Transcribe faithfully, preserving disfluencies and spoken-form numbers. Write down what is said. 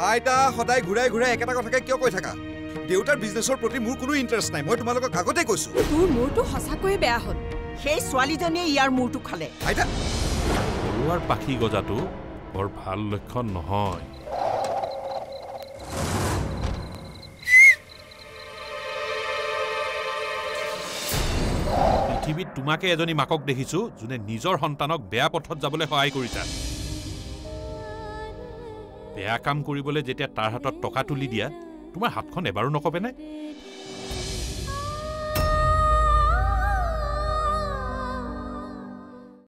আইতা সদায় ঘূৰাই ঘূৰাই একেটা কথাকে কিয় কৈ থাকা দেউতাৰ বিজনেছৰ প্ৰতি মোৰ কোনো ইণ্টাৰেষ্ট নাই মই তোমালোকক আগতে কৈছো তোৰ মূৰটো সঁচাকৈয়ে বেয়া হ'ল সেই ছোৱালীজনীয়ে ইয়াৰ মূৰটো খালে আইতা পৰুৱাৰ পাখি গজাটো বৰ ভাল লক্ষণ নহয় পৃথিৱীত তোমাকে এজনী মাকক দেখিছো যোনে নিজৰ সন্তানক বেয়া পথত যাবলৈ সহায় কৰিছা বেয়া কাম কৰিবলৈ যেতিয়া তাৰ হাতত টকা তুলি দিয়া তোমাৰ হাতখন এবাৰো নকবেনে